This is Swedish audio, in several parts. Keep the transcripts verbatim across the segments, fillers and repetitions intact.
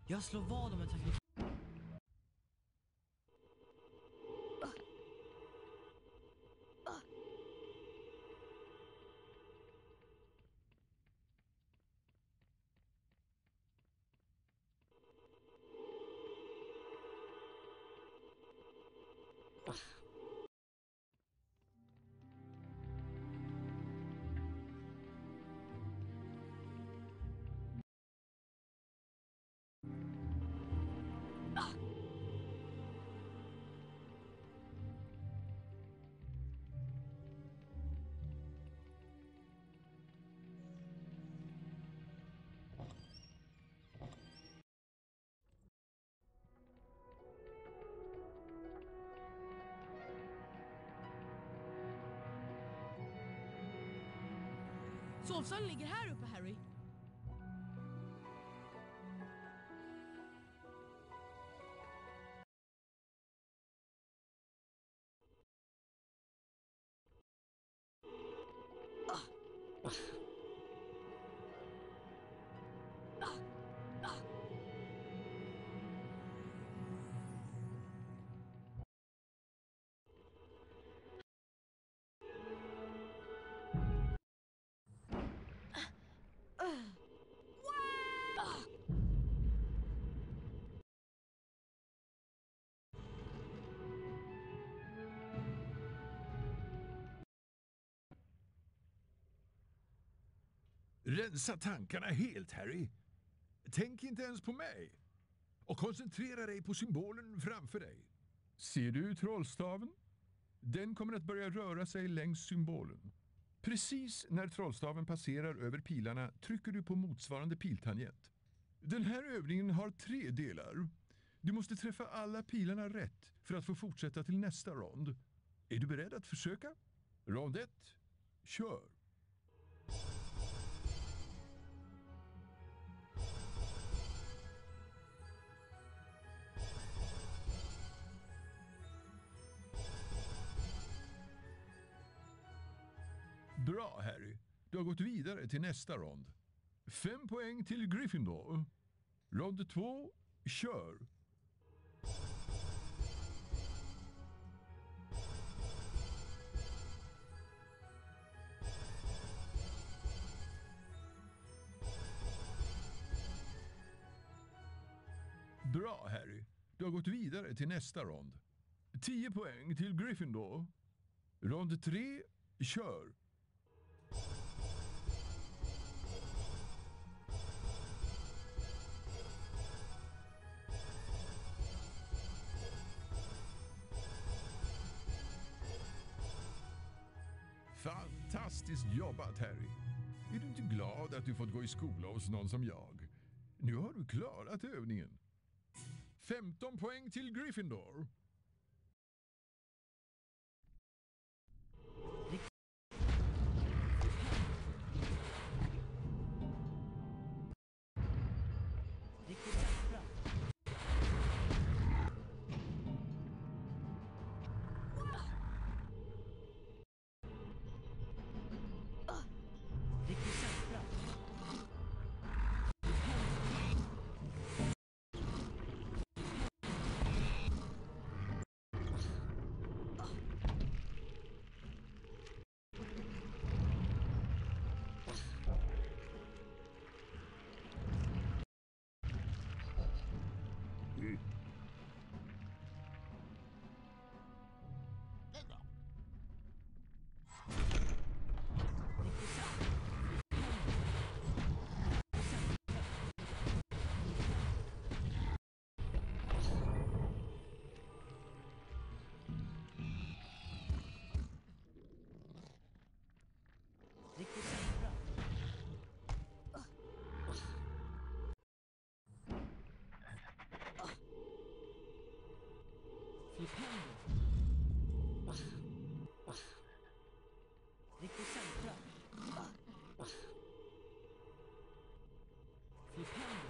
Jag slår vad om en teknik. Sovsalen ligger här uppe, Harry. Rensa tankarna helt, Harry. Tänk inte ens på mig. Och koncentrera dig på symbolen framför dig. Ser du trollstaven? Den kommer att börja röra sig längs symbolen. Precis när trollstaven passerar över pilarna trycker du på motsvarande piltangent. Den här övningen har tre delar. Du måste träffa alla pilarna rätt för att få fortsätta till nästa rond. Är du beredd att försöka? Rond ett. Kör! Bra, Harry. Du har gått vidare till nästa rond. Fem poäng till Gryffindor. Rond två, kör! Bra, Harry. Du har gått vidare till nästa rond. Tio poäng till Gryffindor. Rond tre, kör! Fantastiskt jobbat, Harry. Är du inte glad att du fått gå i skola hos någon som jag? Nu har du klarat övningen. femton poäng till Gryffindor. Riktigt centra. Flipendo.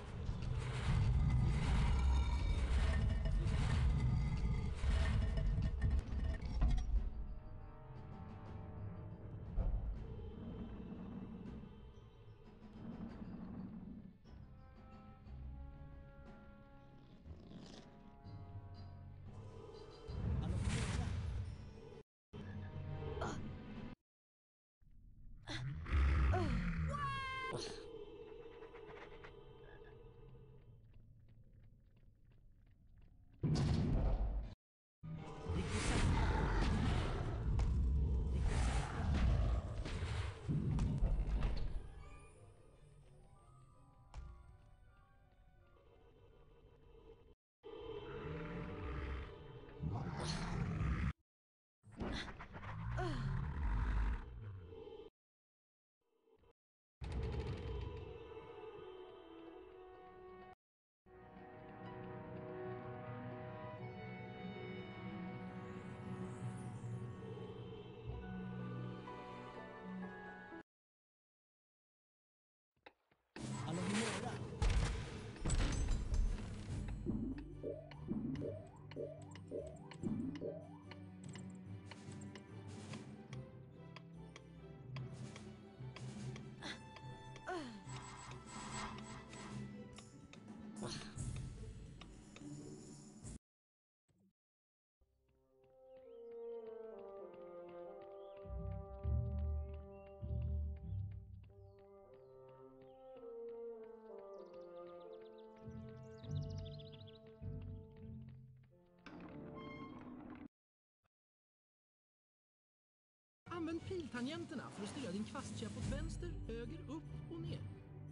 Använd piltangenterna för att styra din kvastkäpp åt vänster, höger, upp och ner.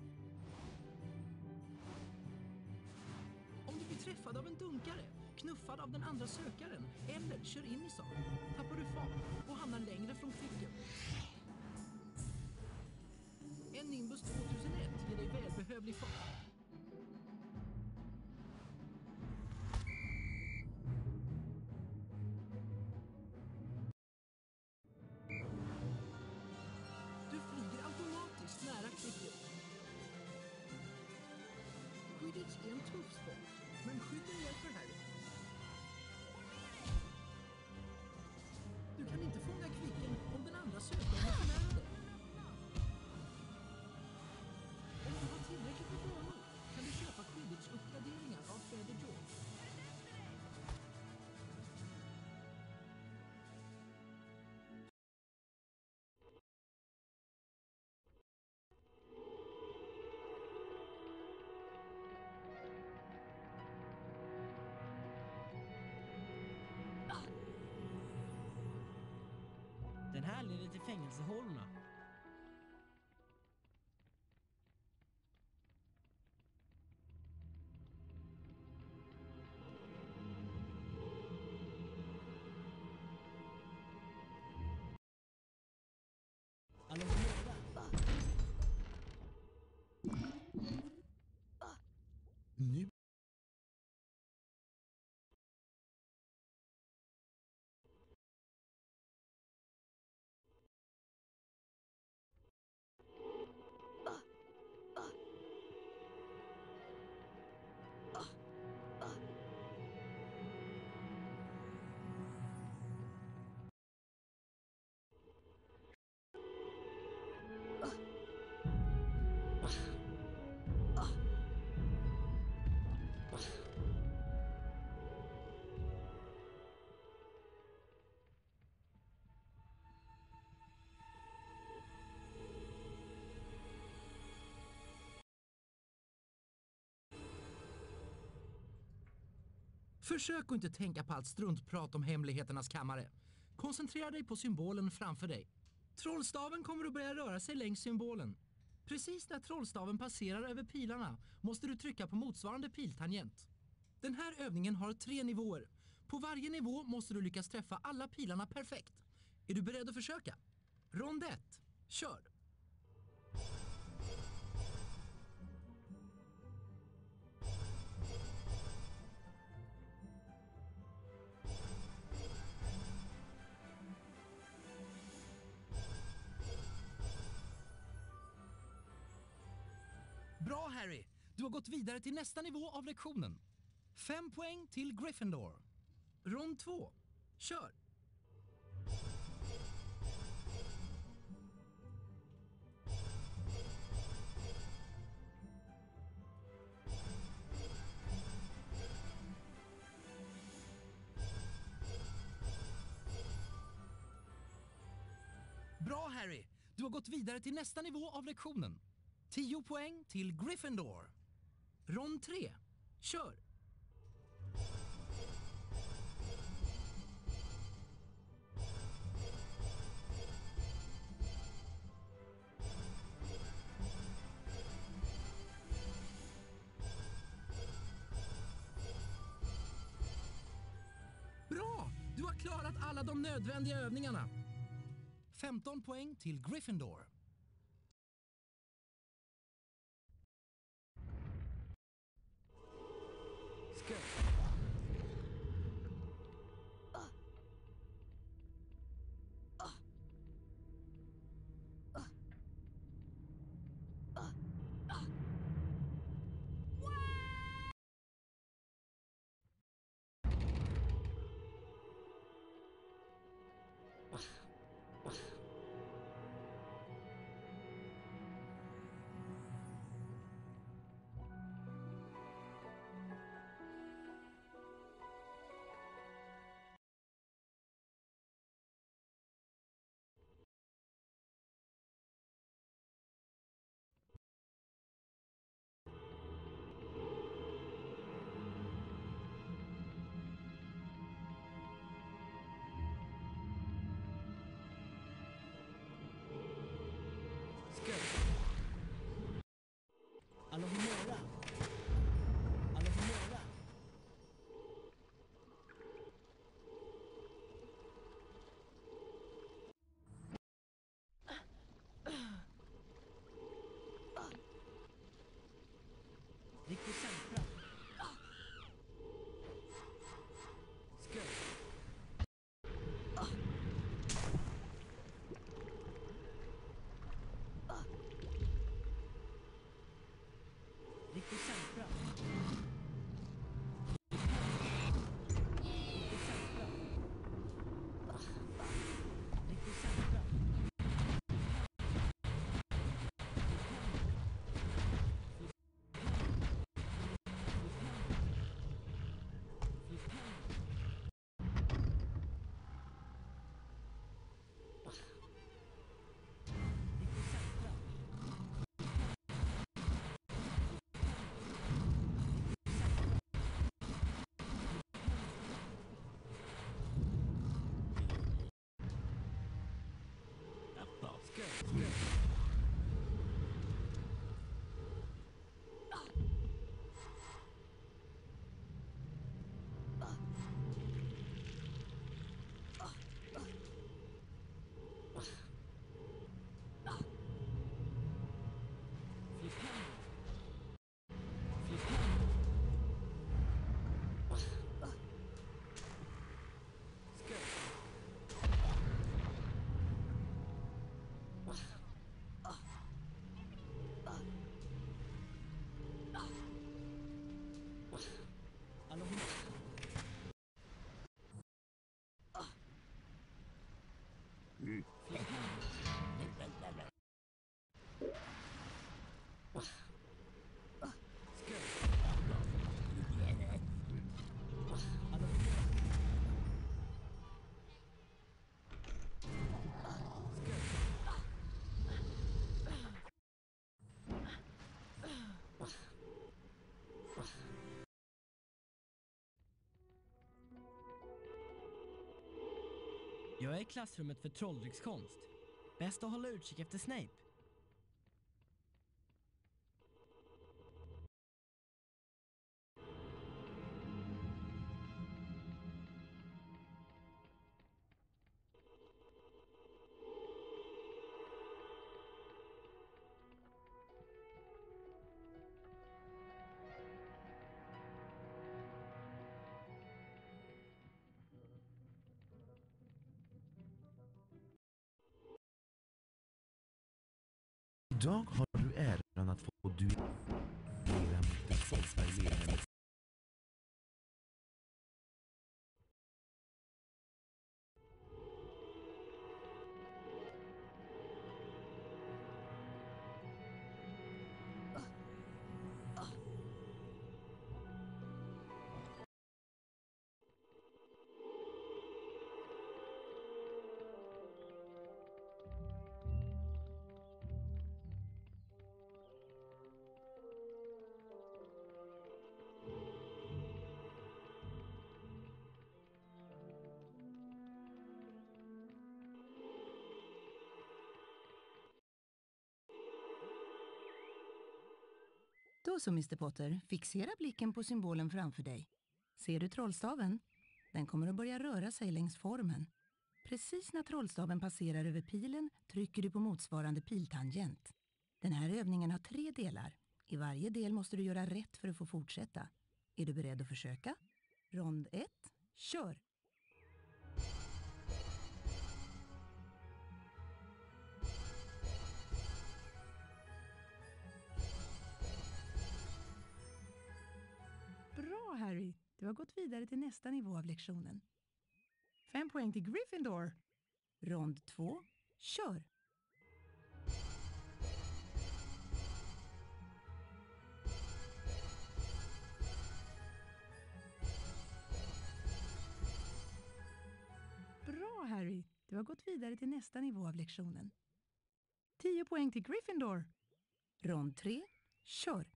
Om du blir träffad av en dunkare, knuffad av den andra sökaren eller kör in i sak, tappar du fart och hamnar längre från klicken. En Nimbus tvåtusenett ger dig välbehövlig fart. Du flyger automatiskt nära klicken. Quidditch är en tuff sport, men skydden hjälper Harry. Du kan inte fånga kvicken om den andra sökaren är för nära dig. Om du har tillräckligt med banor kan du köpa Quidditch-uppgraderingar av Fred och George. Den här leder till fängelsehålorna. Alla får göra. Nu Försök att inte tänka på allt struntprat om hemligheternas kammare. Koncentrera dig på symbolen framför dig. Trollstaven kommer att börja röra sig längs symbolen. Precis när trollstaven passerar över pilarna måste du trycka på motsvarande piltangent. Den här övningen har tre nivåer. På varje nivå måste du lyckas träffa alla pilarna perfekt. Är du beredd att försöka? Rond ett. Kör! Bra Harry! Du har gått vidare till nästa nivå av lektionen. Fem poäng till Gryffindor. Rond två. Kör! Bra Harry! Du har gått vidare till nästa nivå av lektionen. Tio poäng till Gryffindor. Rond tre. Kör! Bra! Du har klarat alla de nödvändiga övningarna. femton poäng till Gryffindor. Skål. Skål. Alohomora. Alohomora. Riktigt säkra. Skål. Riktigt säkra. Riktigt säkra. Riktigt säkra. Jag är i klassrummet för trolldryckskonst. Bäst att hålla utkik efter Snape. Idag har du äran att få duellera mot den första eleven. Då så, mister Potter, fixera blicken på symbolen framför dig. Ser du trollstaven? Den kommer att börja röra sig längs formen. Precis när trollstaven passerar över pilen trycker du på motsvarande piltangent. Den här övningen har tre delar. I varje del måste du göra rätt för att få fortsätta. Är du beredd att försöka? Rond ett, kör! Bra, Harry. Du har gått vidare till nästa nivå av lektionen. Fem poäng till Gryffindor. Rond två, kör! Bra, Harry. Du har gått vidare till nästa nivå av lektionen. Tio poäng till Gryffindor. Rond tre, kör!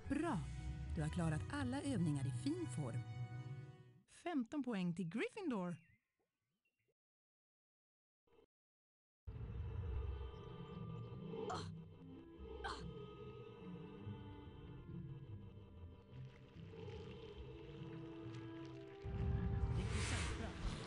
Bra! Du har klarat alla övningar i fin form. femton poäng till Gryffindor. Riktigt säkra.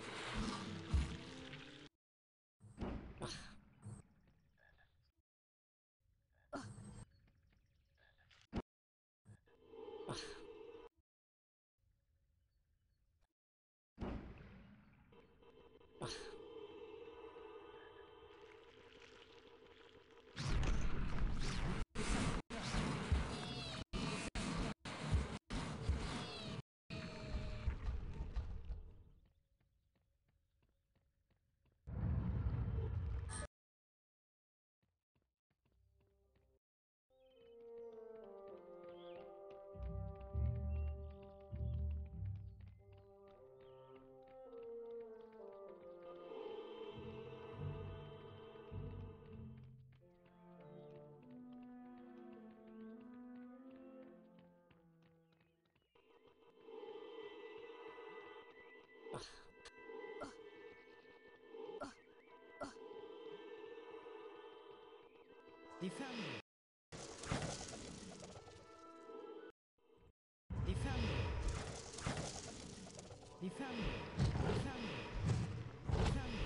Defender. Defender. Defender. Defender. Defender.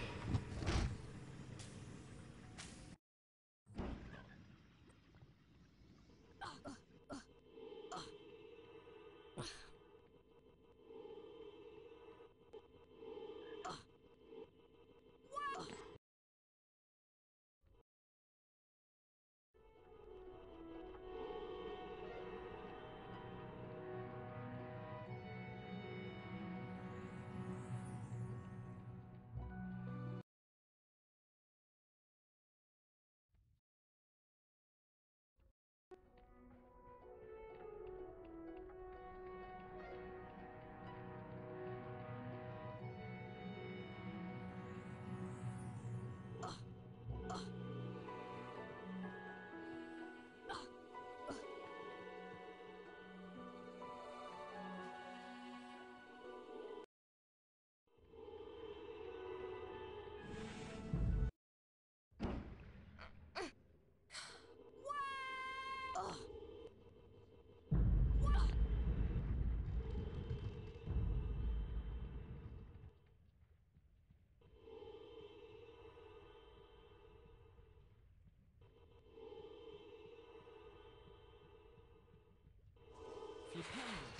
Defender.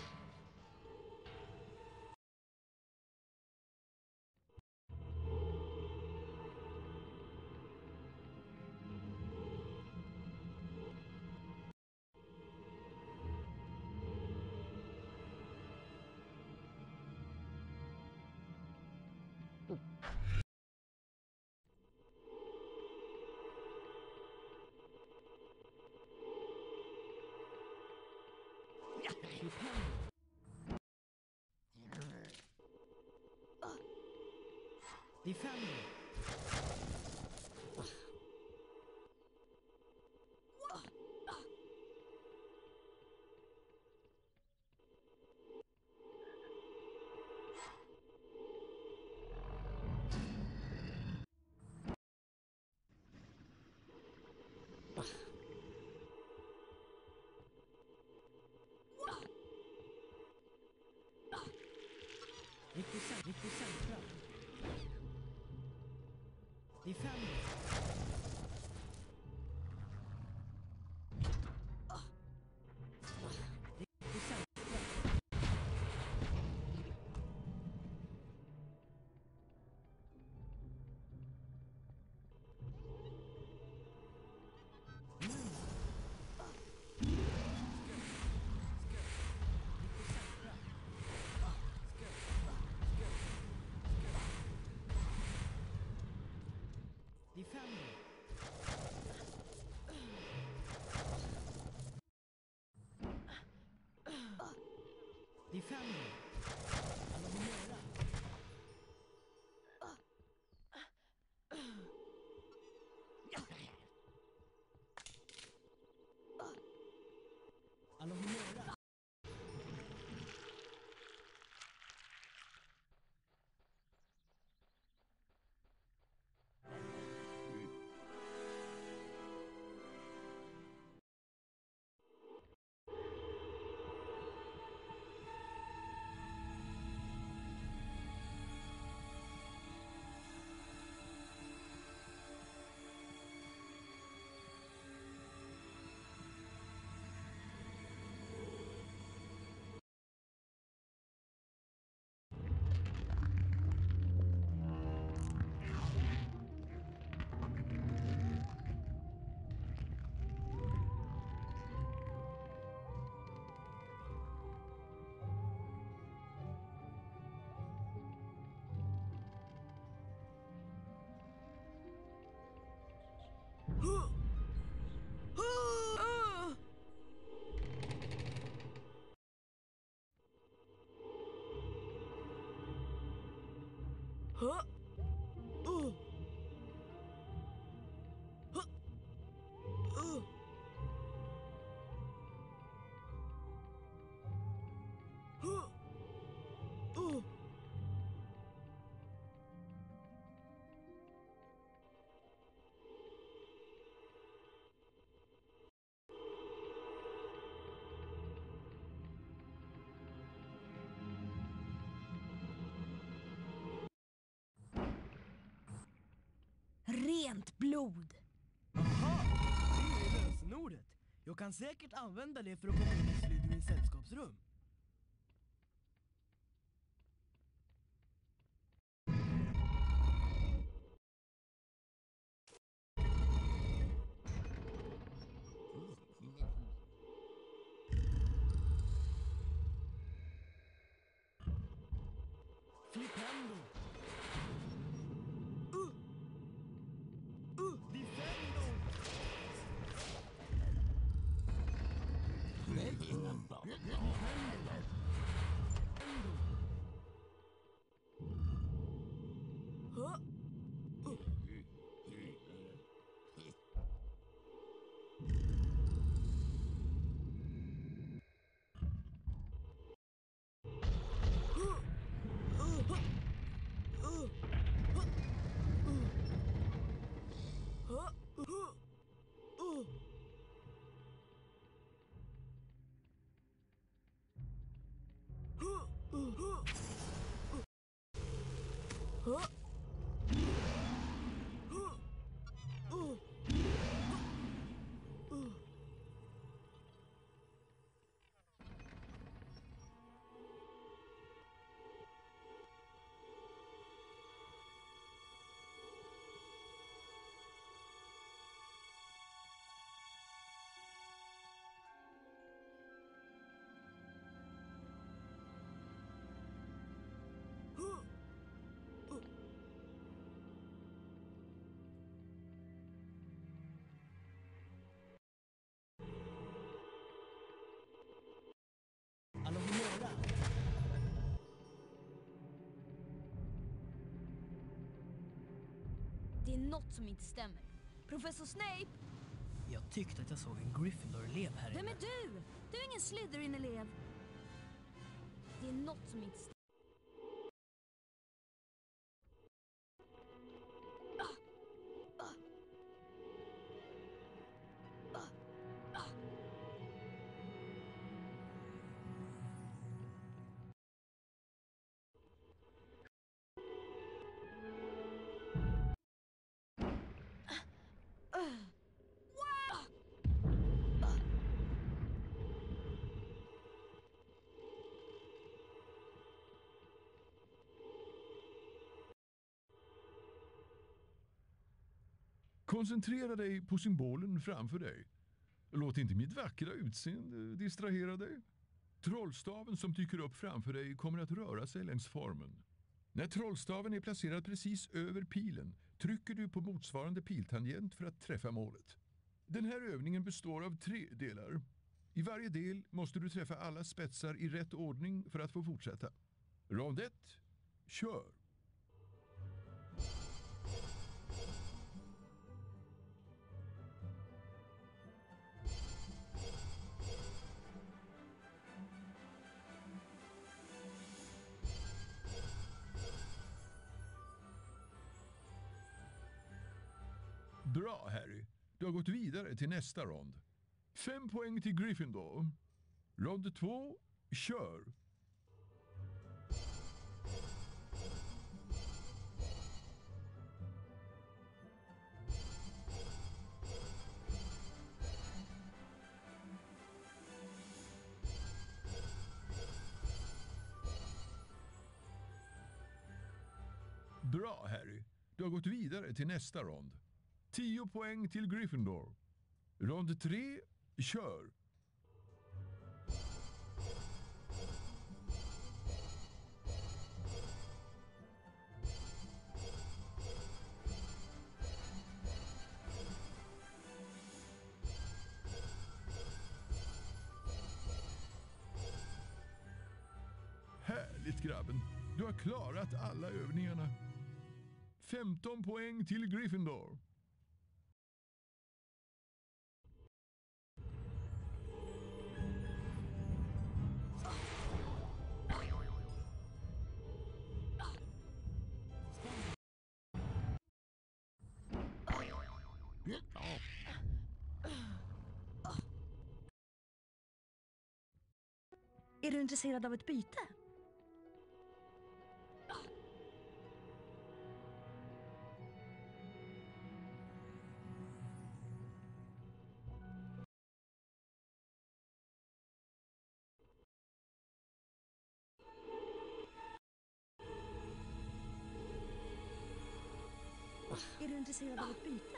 Defender. Riktigt säkra. Riktigt säkra. Defender. Riktigt säkra. Defender. Defender. Alla vill göra. Alla vill göra. Huh. Uh. Huh. Uh. Huh. Uh. Rent blod. Aha, det är lösenordet. Jag kan säkert använda det för att komma in i Slytherins sällskapsrum. Flipendo. Uh. Uh. Defendo. Huh. Uh. Alla humöra. Det är något som inte stämmer. Professor Snape! Jag tyckte att jag såg en Gryffindor-elev här Vem inne. är du? Du är ingen Slytherin-elev. Det är något som inte stämmer. Koncentrera dig på symbolen framför dig. Låt inte mitt vackra utseende distrahera dig. Trollstaven som dyker upp framför dig kommer att röra sig längs formen. När trollstaven är placerad precis över pilen trycker du på motsvarande piltangent för att träffa målet. Den här övningen består av tre delar. I varje del måste du träffa alla spetsar i rätt ordning för att få fortsätta. Rond ett, kör! Bra, Harry. Du har gått vidare till nästa rond. Fem poäng till Gryffindor. Rond två, kör! Bra, Harry. Du har gått vidare till nästa rond. Tio poäng till Gryffindor. Rond tre, kör! Härligt, grabben. Du har klarat alla övningarna. femton poäng till Gryffindor. Är du intresserad av ett byte? Är du intresserad av ett byte?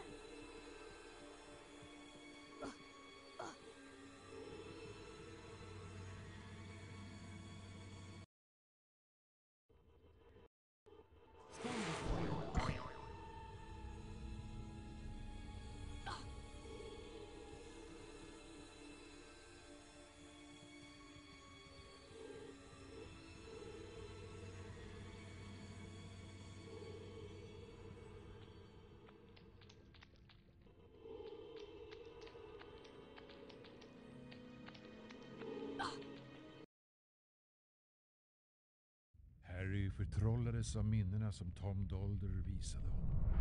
Harry förtrollades av minnena som Tom Dolder visade honom.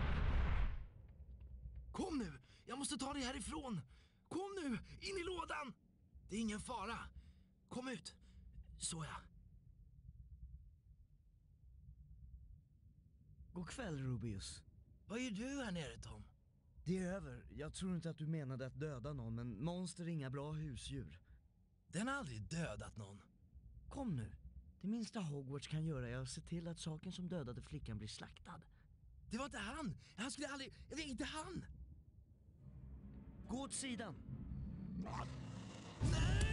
Kom nu! Jag måste ta dig härifrån! Kom nu! In i lådan! Det är ingen fara. Kom ut. Så ja. God kväll, Rubius. Vad gör du här nere, Tom? Det är över. Jag tror inte att du menade att döda någon, men monster är inga bra husdjur. Den har aldrig dödat någon. Kom nu. Det minsta Hogwarts kan göra är att se till att saken som dödade flickan blir slaktad. Det var inte han! Han skulle aldrig... Det är inte han! Gå åt sidan! Nej!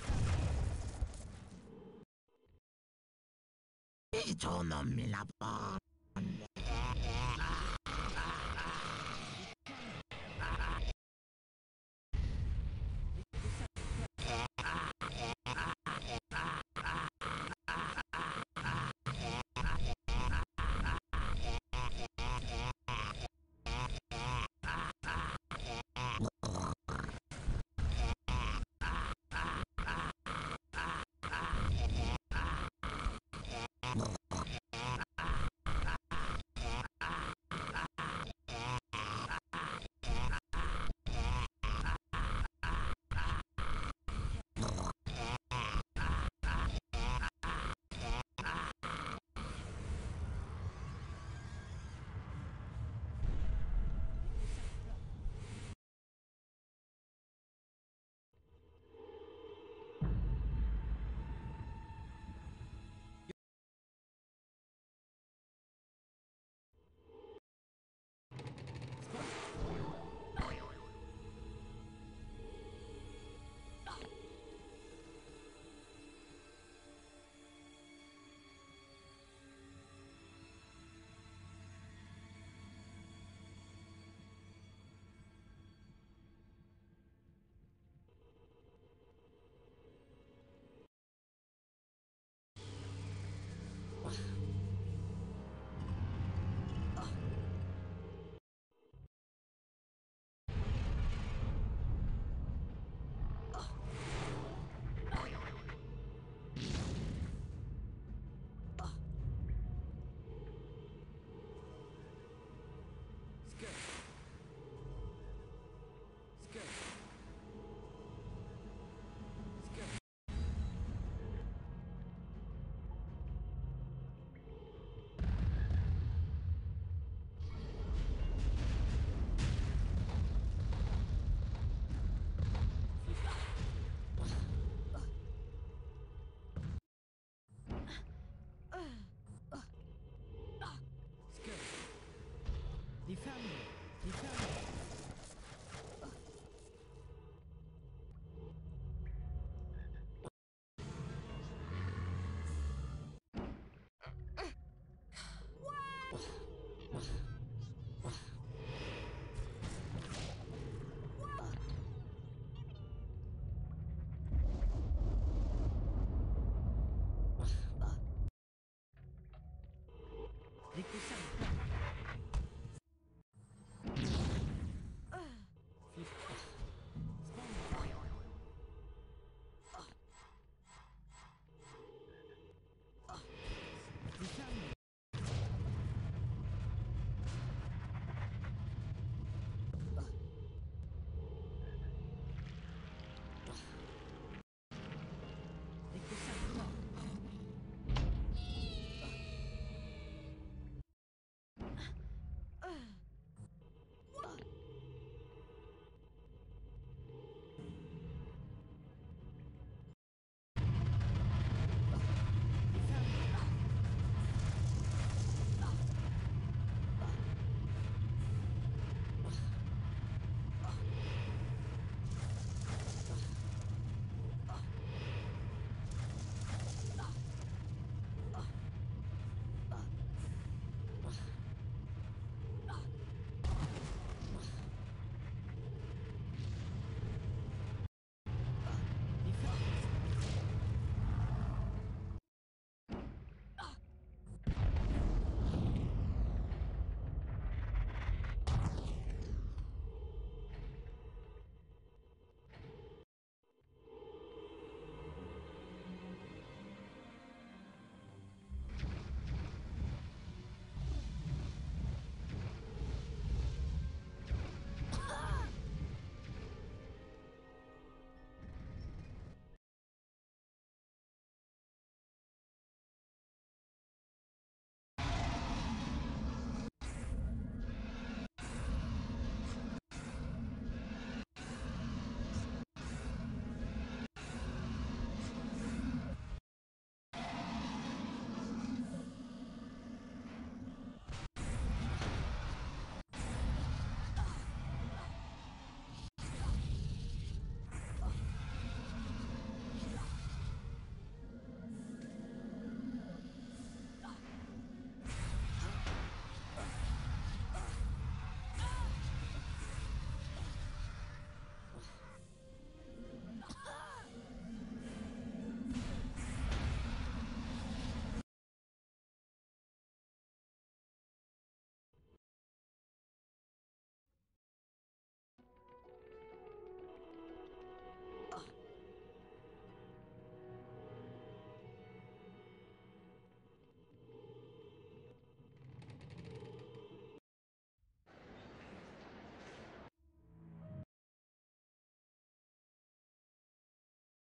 Hit honom, mina barn.